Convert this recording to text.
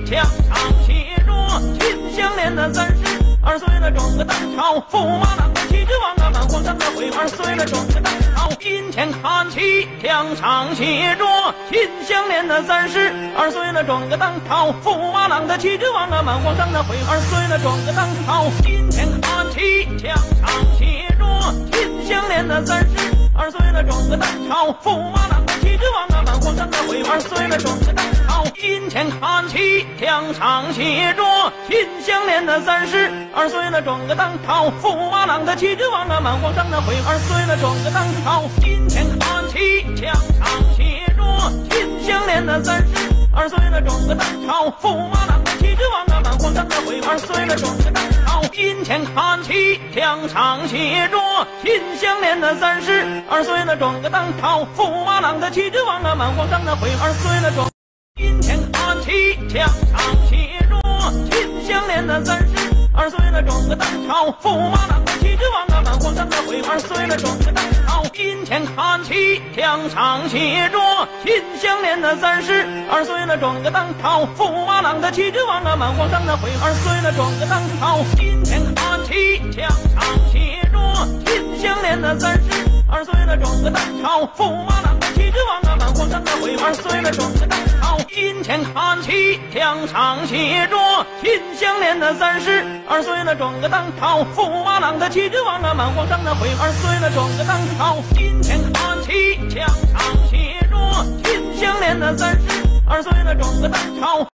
墙上写着秦香莲的32岁了，中个当朝，驸马郎的旗帜王啊，满皇上的徽，20岁了，中个当朝，金钱看齐，墙上写着秦香莲的32岁了，中个当朝，驸马郎的旗帜王啊，满皇上的徽，20岁了，中个当朝，金钱看齐，墙上写着秦香莲的32岁了，中个当朝，驸马郎的旗帜王啊，满皇上的徽，20岁了，中个当朝，金钱看齐，墙上写着秦香莲的32岁了，中个当朝，驸马郎的旗帜王啊，满皇上的徽，20岁了，中个当朝，金钱看齐，墙上写着秦香莲的32岁了，中个当朝，驸马郎的旗帜王啊，满皇上的徽，20岁了，中个当朝，金钱看齐，墙上写着秦香莲的32岁了，中个当朝，驸马郎的旗帜王啊，满皇上的徽，20岁了，中金钱看齐，墙上写着秦香莲的32岁了，中个当朝，驸马郎的旗帜王啊，满皇上的徽，20岁了，中个当朝，金钱看齐，墙上写着秦香莲的32岁了，中个当朝，驸马郎的旗帜王啊，满皇上的徽，20岁了，中个当朝，金钱看齐，墙上写着秦香莲的32岁了，中个当朝，驸马郎的旗帜王啊，满皇上的徽，20岁了，中个当朝，金钱看齐，墙上写着秦香莲的32岁了，中个当朝，驸马郎的旗帜王啊，满皇上的徽，20岁了，中个当朝，金钱看齐，墙上写着秦香莲的32岁了，中个当朝。